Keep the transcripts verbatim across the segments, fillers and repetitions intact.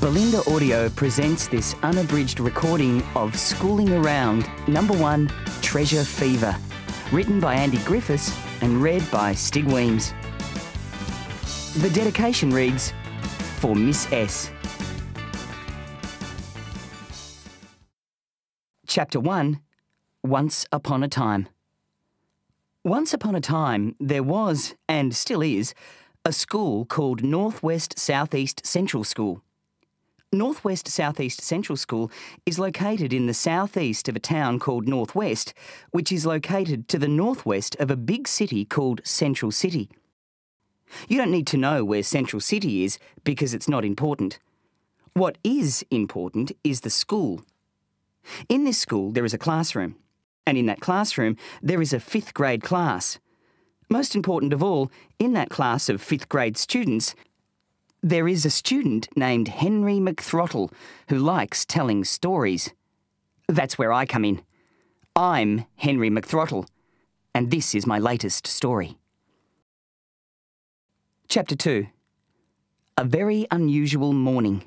Belinda Audio presents this unabridged recording of Schooling Around Number One, Treasure Fever, written by Andy Griffiths and read by Stig Wemyss. The dedication reads, For Miss S. Chapter one, Once Upon a Time. Once upon a time, there was, and still is, a school called Northwest Southeast Central School. Northwest Southeast Central School is located in the southeast of a town called Northwest, which is located to the northwest of a big city called Central City. You don't need to know where Central City is because it's not important. What is important is the school. In this school, there is a classroom, and in that classroom, there is a fifth grade class. Most important of all, in that class of fifth grade students, there is a student named Henry McThrottle who likes telling stories. That's where I come in. I'm Henry McThrottle, and this is my latest story. Chapter two. A Very Unusual Morning.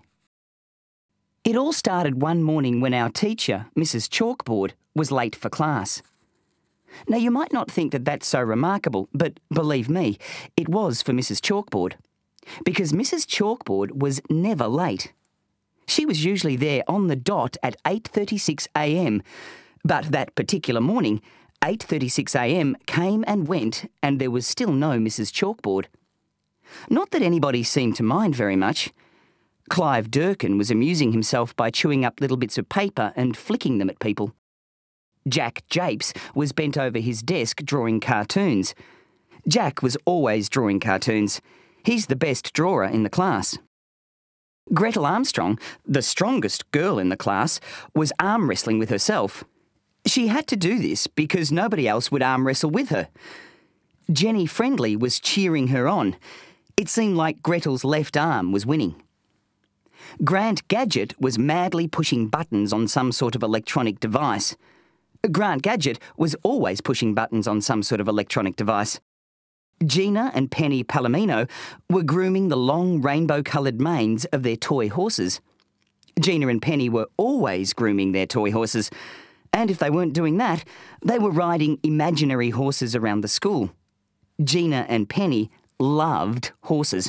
It all started one morning when our teacher, Missus Chalkboard, was late for class. Now, you might not think that that's so remarkable, but believe me, it was for Missus Chalkboard. Because Missus Chalkboard was never late. She was usually there on the dot at eight thirty-six a m, but that particular morning, eight thirty-six a m came and went, and there was still no Missus Chalkboard. Not that anybody seemed to mind very much. Clive Durkin was amusing himself by chewing up little bits of paper and flicking them at people. Jack Japes was bent over his desk drawing cartoons. Jack was always drawing cartoons. He's the best drawer in the class. Gretel Armstrong, the strongest girl in the class, was arm wrestling with herself. She had to do this because nobody else would arm wrestle with her. Jenny Friendly was cheering her on. It seemed like Gretel's left arm was winning. Grant Gadget was madly pushing buttons on some sort of electronic device. Grant Gadget was always pushing buttons on some sort of electronic device. Gina and Penny Palomino were grooming the long rainbow-coloured manes of their toy horses. Gina and Penny were always grooming their toy horses, and if they weren't doing that, they were riding imaginary horses around the school. Gina and Penny loved horses.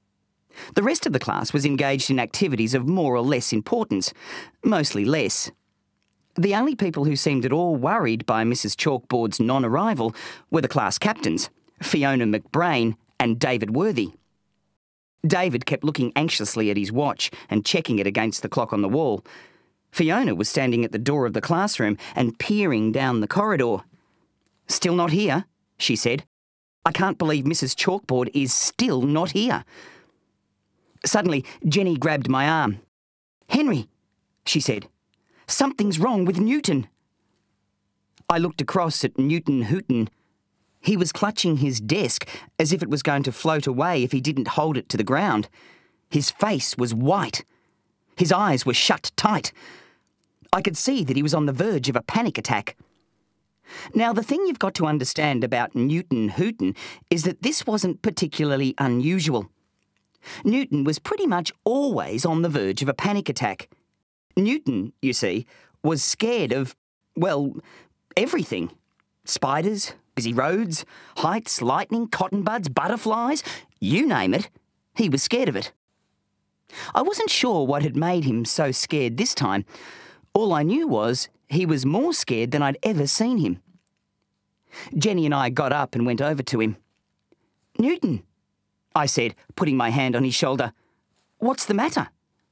The rest of the class was engaged in activities of more or less importance, mostly less. The only people who seemed at all worried by Missus Chalkboard's non-arrival were the class captains, Fiona McBrain and David Worthy. David kept looking anxiously at his watch and checking it against the clock on the wall. Fiona was standing at the door of the classroom and peering down the corridor. "Still not here," she said. "I can't believe Missus Chalkboard is still not here." Suddenly, Jenny grabbed my arm. "Henry," she said, "something's wrong with Newton." I looked across at Newton Hooton. He was clutching his desk as if it was going to float away if he didn't hold it to the ground. His face was white. His eyes were shut tight. I could see that he was on the verge of a panic attack. Now, the thing you've got to understand about Newton Hooton is that this wasn't particularly unusual. Newton was pretty much always on the verge of a panic attack. Newton, you see, was scared of, well, everything. Spiders, busy roads, heights, lightning, cotton buds, butterflies, you name it, he was scared of it. I wasn't sure what had made him so scared this time. All I knew was he was more scared than I'd ever seen him. Jenny and I got up and went over to him. "Newton," I said, putting my hand on his shoulder, "what's the matter?"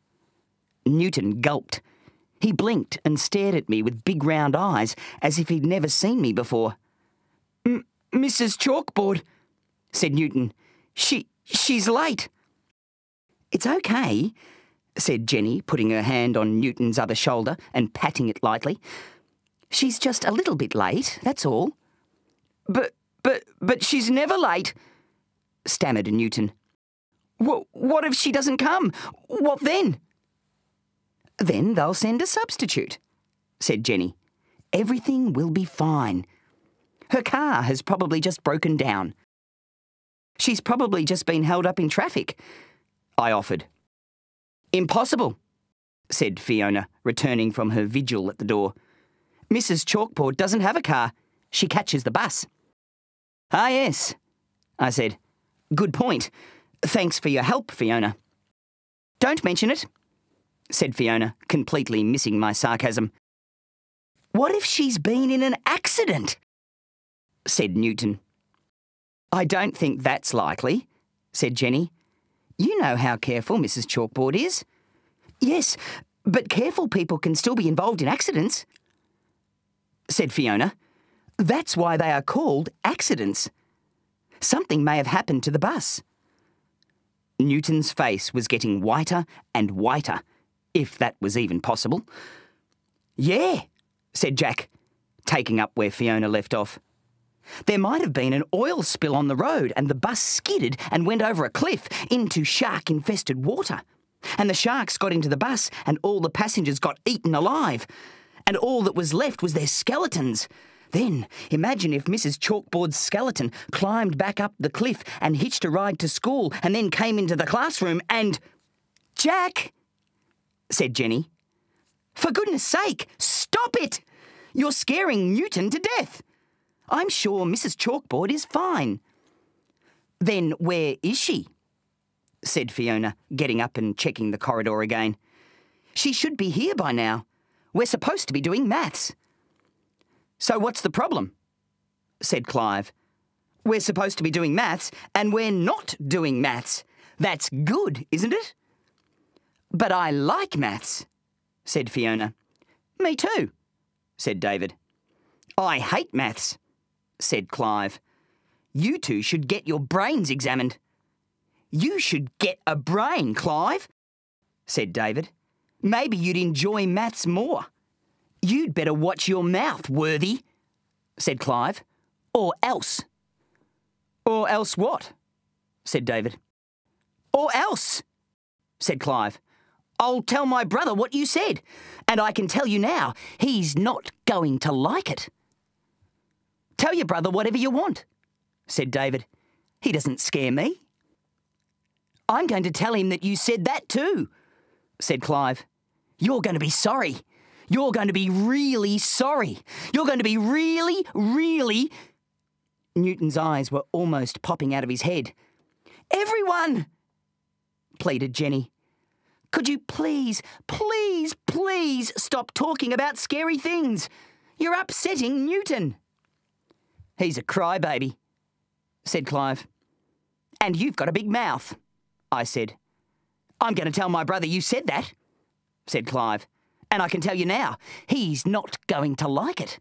Newton gulped. He blinked and stared at me with big round eyes as if he'd never seen me before. M- Missus Chalkboard," said Newton. She, she's late." "It's okay," said Jenny, putting her hand on Newton's other shoulder and patting it lightly. "She's just a little bit late, that's all." But, but, but she's never late," stammered Newton. "What, what if she doesn't come? What then?" "Then they'll send a substitute," said Jenny. "Everything will be fine. Her car has probably just broken down." "She's probably just been held up in traffic," I offered. Impossible, said Fiona, returning from her vigil at the door. Missus Chalkboard doesn't have a car. She catches the bus. Ah, yes, I said. Good point. Thanks for your help, Fiona. Don't mention it, said Fiona, completely missing my sarcasm. What if she's been in an accident? Said Newton. I don't think that's likely, said Jenny. You know how careful Missus Chalkboard is. Yes, but careful people can still be involved in accidents, said Fiona. That's why they are called accidents. Something may have happened to the bus. Newton's face was getting whiter and whiter, if that was even possible. Yeah, said Jack, taking up where Fiona left off. There might have been an oil spill on the road and the bus skidded and went over a cliff into shark-infested water. And the sharks got into the bus and all the passengers got eaten alive. And all that was left was their skeletons. Then, imagine if Missus Chalkboard's skeleton climbed back up the cliff and hitched a ride to school and then came into the classroom and... Jack, said Jenny. For goodness sake, stop it! You're scaring Newton to death. I'm sure Missus Chalkboard is fine. Then where is she? Said Fiona, getting up and checking the corridor again. She should be here by now. We're supposed to be doing maths. So what's the problem? Said Clive. We're supposed to be doing maths and we're not doing maths. That's good, isn't it? But I like maths, said Fiona. Me too, said David. I hate maths, said Clive. You two should get your brains examined. You should get a brain, Clive, said David. Maybe you'd enjoy maths more. You'd better watch your mouth, Worthy, said Clive. Or else. Or else what? Said David. Or else, said Clive. I'll tell my brother what you said, and I can tell you now, he's not going to like it. Tell your brother whatever you want, said David. He doesn't scare me. I'm going to tell him that you said that too, said Clive. You're going to be sorry. You're going to be really sorry. You're going to be really, really... Newton's eyes were almost popping out of his head. Everyone, pleaded Jenny. Could you please, please, please stop talking about scary things? You're upsetting Newton. He's a crybaby, said Clive. And you've got a big mouth, I said. I'm going to tell my brother you said that, said Clive. And I can tell you now, he's not going to like it.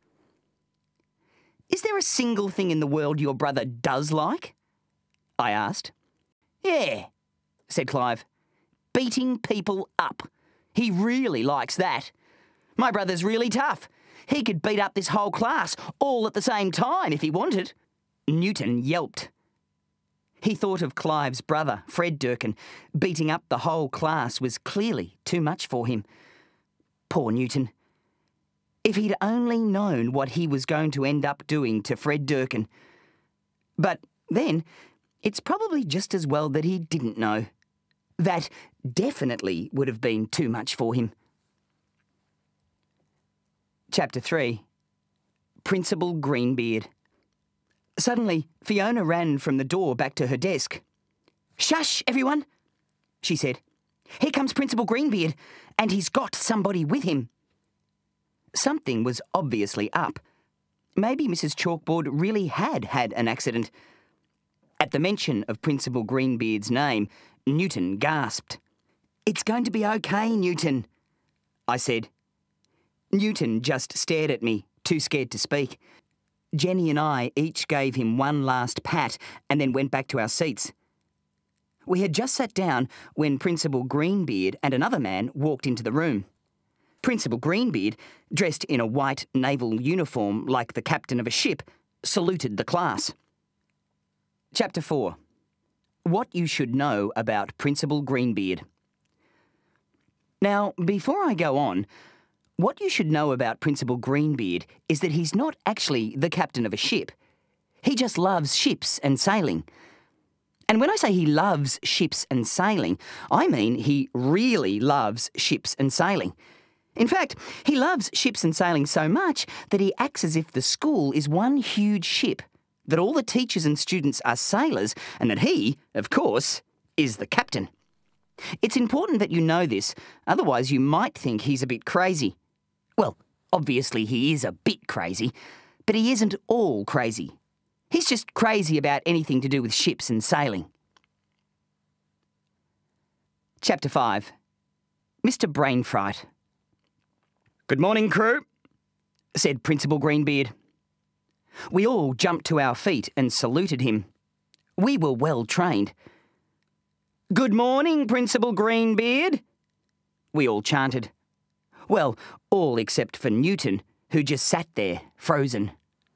Is there a single thing in the world your brother does like? I asked. Yeah, said Clive. Beating people up. He really likes that. My brother's really tough. He could beat up this whole class all at the same time if he wanted. Newton yelped. He thought of Clive's brother, Fred Durkin. Beating up the whole class was clearly too much for him. Poor Newton. If he'd only known what he was going to end up doing to Fred Durkin. But then, it's probably just as well that he didn't know. That definitely would have been too much for him. Chapter three. Principal Greenbeard. Suddenly, Fiona ran from the door back to her desk. Shush, everyone, she said. Here comes Principal Greenbeard, and he's got somebody with him. Something was obviously up. Maybe Missus Chalkboard really had had an accident. At the mention of Principal Greenbeard's name, Newton gasped. It's going to be okay, Newton, I said. Newton just stared at me, too scared to speak. Jenny and I each gave him one last pat and then went back to our seats. We had just sat down when Principal Greenbeard and another man walked into the room. Principal Greenbeard, dressed in a white naval uniform like the captain of a ship, saluted the class. Chapter four. What you should know about Principal Greenbeard. Now, before I go on, what you should know about Principal Greenbeard is that he's not actually the captain of a ship. He just loves ships and sailing. And when I say he loves ships and sailing, I mean he really loves ships and sailing. In fact, he loves ships and sailing so much that he acts as if the school is one huge ship, that all the teachers and students are sailors, and that he, of course, is the captain. It's important that you know this, otherwise you might think he's a bit crazy. Well, obviously he is a bit crazy, but he isn't all crazy. He's just crazy about anything to do with ships and sailing. Chapter five. Mr Brainfright. "Good morning, crew," said Principal Greenbeard. We all jumped to our feet and saluted him. We were well trained. "Good morning, Principal Greenbeard," we all chanted. Well, all except for Newton, who just sat there, frozen.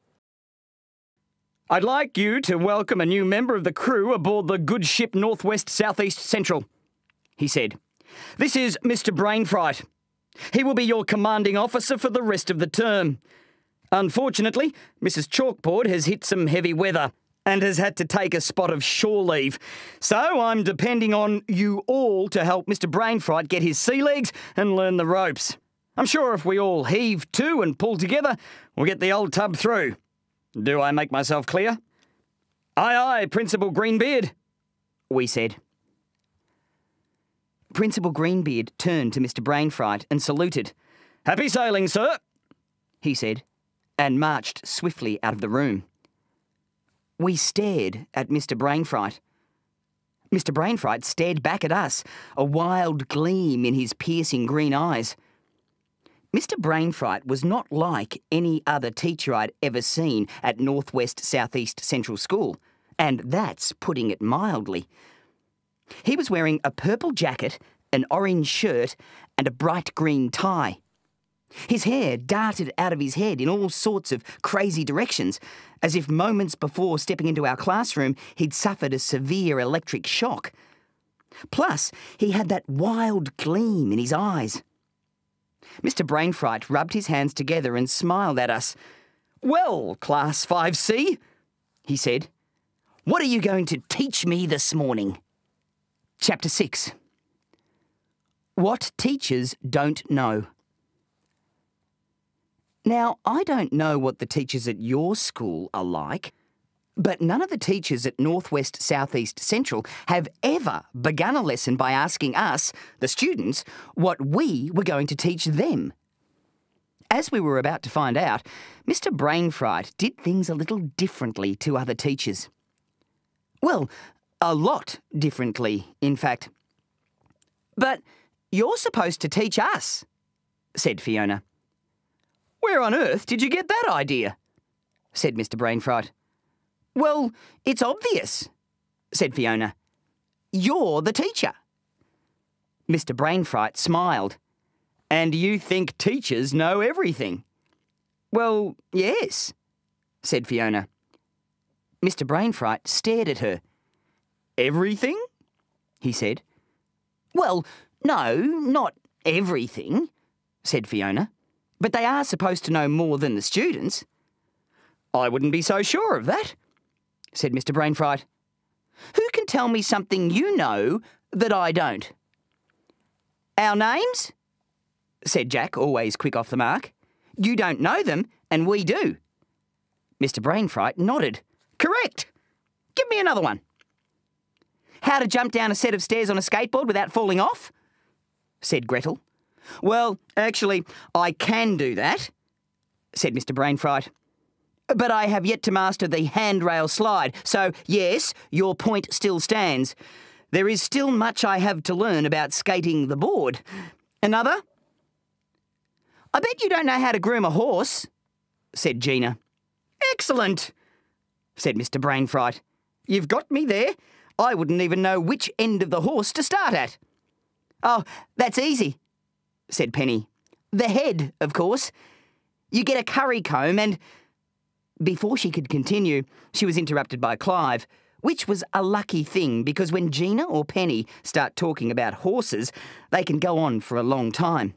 "I'd like you to welcome a new member of the crew aboard the good ship Northwest Southeast Central," he said. "This is Mr Brainfright. He will be your commanding officer for the rest of the term. Unfortunately, Missus Chalkboard has hit some heavy weather and has had to take a spot of shore leave, so I'm depending on you all to help Mr Brainfright get his sea legs and learn the ropes. I'm sure if we all heave to and pull together, we'll get the old tub through. Do I make myself clear?" "Aye, aye, Principal Greenbeard," we said. Principal Greenbeard turned to Mr Brainfright and saluted. "Happy sailing, sir," he said, and marched swiftly out of the room. We stared at Mr Brainfright. Mister Brainfright stared back at us, a wild gleam in his piercing green eyes. Mister Brainfright was not like any other teacher I'd ever seen at Northwest Southeast Central School, and that's putting it mildly. He was wearing a purple jacket, an orange shirt, and a bright green tie. His hair darted out of his head in all sorts of crazy directions, as if moments before stepping into our classroom he'd suffered a severe electric shock. Plus, he had that wild gleam in his eyes. Mister Brainfright rubbed his hands together and smiled at us. "Well, Class five C," he said, "what are you going to teach me this morning?" Chapter six. What Teachers Don't Know. Now, I don't know what the teachers at your school are like, but none of the teachers at Northwest Southeast Central have ever begun a lesson by asking us, the students, what we were going to teach them. As we were about to find out, Mister Brainfright did things a little differently to other teachers. Well, a lot differently, in fact. "But you're supposed to teach us," said Fiona. "Where on earth did you get that idea?" said Mister Brainfright. "Well, it's obvious," said Fiona. "You're the teacher." Mister Brainfright smiled. "And you think teachers know everything?" "Well, yes," said Fiona. Mister Brainfright stared at her. "Everything?" he said. "Well, no, not everything," said Fiona. "But they are supposed to know more than the students." "I wouldn't be so sure of that," said Mister Brainfright. "Who can tell me something you know that I don't?" "Our names?" said Jack, always quick off the mark. "You don't know them, and we do." Mister Brainfright nodded. "Correct. Give me another one." "How to jump down a set of stairs on a skateboard without falling off?" said Gretel. "Well, actually, I can do that," said Mister Brainfright. "But I have yet to master the handrail slide, so yes, your point still stands. There is still much I have to learn about skating the board. Another?" "I bet you don't know how to groom a horse," said Gina. "Excellent," said Mister Brainfright. "You've got me there. I wouldn't even know which end of the horse to start at." "Oh, that's easy," said Penny. "The head, of course. You get a curry comb and—" Before she could continue, she was interrupted by Clive, which was a lucky thing because when Gina or Penny start talking about horses, they can go on for a long time.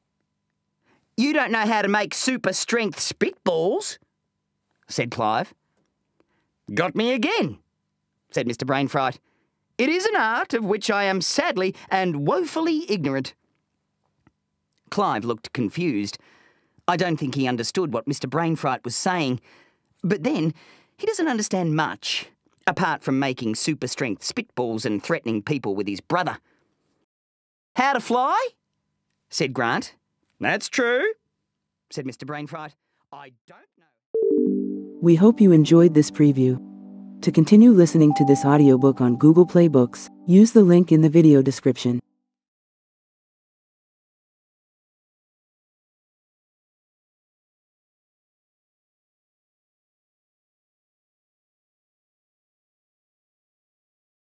"You don't know how to make super-strength spitballs," said Clive. "Got me again," said Mr Brainfright. "It is an art of which I am sadly and woefully ignorant." Clive looked confused. I don't think he understood what Mr Brainfright was saying. But then, he doesn't understand much, apart from making super-strength spitballs and threatening people with his brother. "How to fly?" said Grant. "That's true," said Mr Brainfright. "I don't know." We hope you enjoyed this preview. To continue listening to this audiobook on Google Play Books, use the link in the video description.